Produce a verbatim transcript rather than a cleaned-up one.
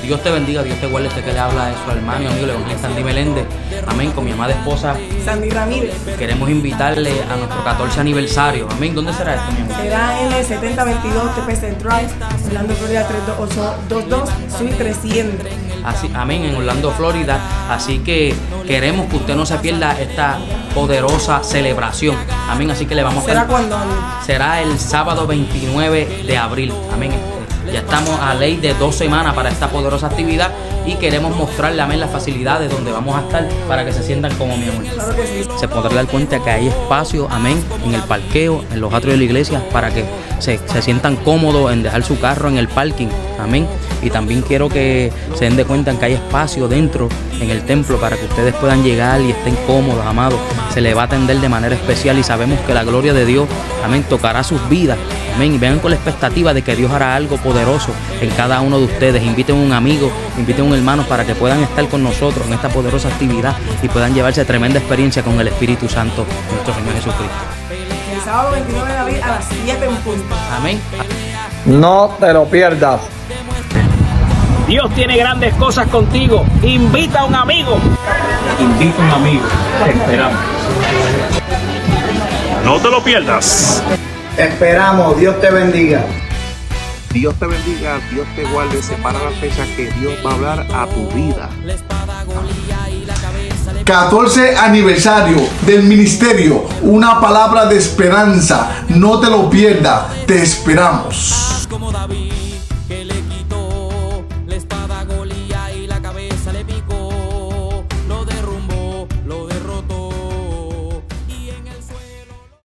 Dios te bendiga, Dios te guarde. Este que le habla es su hermano y amigo, el evangelista Sandy Meléndez. Amén. Con mi amada esposa Sandy Ramírez. Queremos invitarle a nuestro catorce aniversario. Amén. ¿Dónde será esto, mi amor? Será en el setenta veintidós T P C Drive, Orlando, Florida tres dos ocho dos dos, Suite trescientos. Así, amén, en Orlando, Florida. Así que queremos que usted no se pierda esta poderosa celebración. Amén. Así que le vamos a ¿Será cuándo? Será el sábado veintinueve de abril. Amén. Ya estamos a ley de dos semanas para esta poderosa actividad y queremos mostrarle, amén, las facilidades donde vamos a estar para que se sientan como, mi amor. Claro que sí. Se podrá dar cuenta que hay espacio, amén, en el parqueo, en los atrios de la iglesia, para que se, se sientan cómodos en dejar su carro en el parking, amén. Y también quiero que se den de cuenta que hay espacio dentro en el templo para que ustedes puedan llegar y estén cómodos, amados. Se les va a atender de manera especial y sabemos que la gloria de Dios, amén, tocará sus vidas, amén. Y vengan con la expectativa de que Dios hará algo poderoso en cada uno de ustedes. Inviten a un amigo, inviten a un hermano para que puedan estar con nosotros en esta poderosa actividad y puedan llevarse tremenda experiencia con el Espíritu Santo, nuestro Señor Jesucristo. El sábado veintinueve de abril a las siete en punto. Amén. No te lo pierdas. Dios tiene grandes cosas contigo. Invita a un amigo. Invita a un amigo. Te esperamos. No te lo pierdas. Esperamos. Dios te bendiga. Dios te bendiga, Dios te guarde. Separa la fecha que Dios va a hablar a tu vida. catorce aniversario del ministerio, una palabra de esperanza. No te lo pierdas, te esperamos.